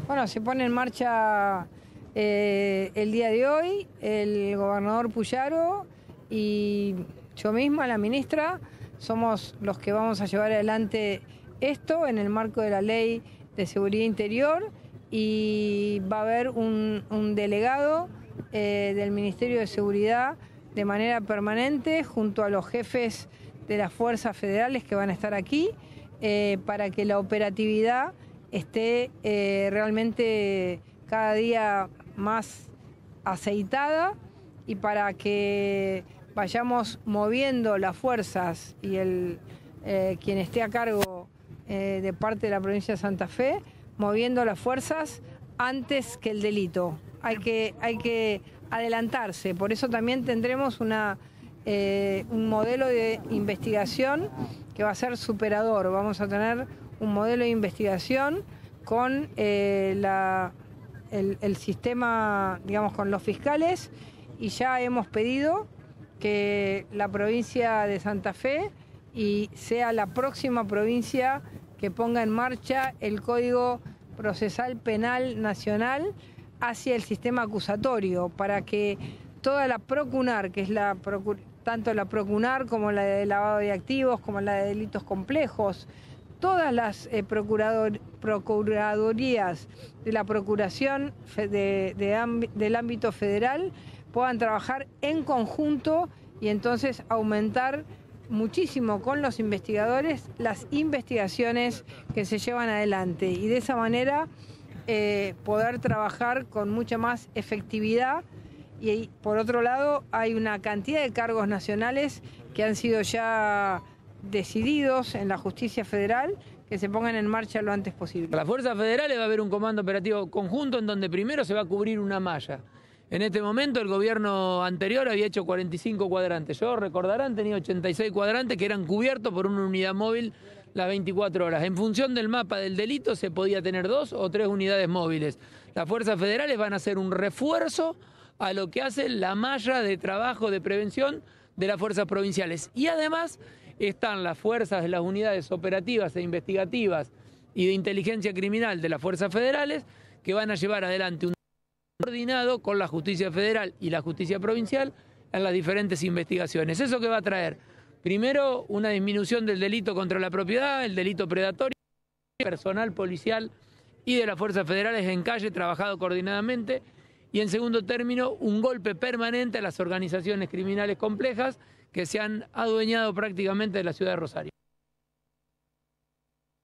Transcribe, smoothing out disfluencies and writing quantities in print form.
Bueno, se pone en marcha el día de hoy. El gobernador Puyaro y yo misma, la ministra, somos los que vamos a llevar adelante esto en el marco de la Ley de Seguridad Interior, y va a haber un delegado del Ministerio de Seguridad de manera permanente junto a los jefes de las fuerzas federales que van a estar aquí para que la operatividad esté realmente cada día más aceitada, y para que vayamos moviendo las fuerzas y quien esté a cargo de parte de la provincia de Santa Fe, moviendo las fuerzas antes que el delito. Hay que adelantarse, por eso también tendremos un modelo de investigación que va a ser superador. Vamos a tener un modelo de investigación con el sistema, digamos, con los fiscales, y ya hemos pedido que la provincia de Santa Fe sea la próxima provincia que ponga en marcha el Código Procesal Penal Nacional hacia el sistema acusatorio, para que toda la Procunar, que es tanto la Procunar como la de lavado de activos, como la de delitos complejos, todas las procuradurías de la Procuración del ámbito federal puedan trabajar en conjunto, y entonces aumentar muchísimo con los investigadores las investigaciones que se llevan adelante, y de esa manera poder trabajar con mucha más efectividad. Y por otro lado, hay una cantidad de cargos nacionales que han sido ya decididos en la justicia federal, que se pongan en marcha lo antes posible. Para las fuerzas federales va a haber un comando operativo conjunto en donde primero se va a cubrir una malla. En este momento el gobierno anterior había hecho 45 cuadrantes. Yo, recordarán, tenía 86 cuadrantes que eran cubiertos por una unidad móvil las 24 horas. En función del mapa del delito se podía tener 2 o 3 unidades móviles. Las fuerzas federales van a hacer un refuerzo a lo que hace la malla de trabajo de prevención de las fuerzas provinciales. Y además están las fuerzas de las unidades operativas e investigativas y de inteligencia criminal de las fuerzas federales, que van a llevar adelante un coordinado con la justicia federal y la justicia provincial en las diferentes investigaciones. ¿Eso qué va a traer? Primero, una disminución del delito contra la propiedad, el delito predatorio, personal policial y de las fuerzas federales en calle trabajado coordinadamente. Y en segundo término, un golpe permanente a las organizaciones criminales complejas que se han adueñado prácticamente de la ciudad de Rosario.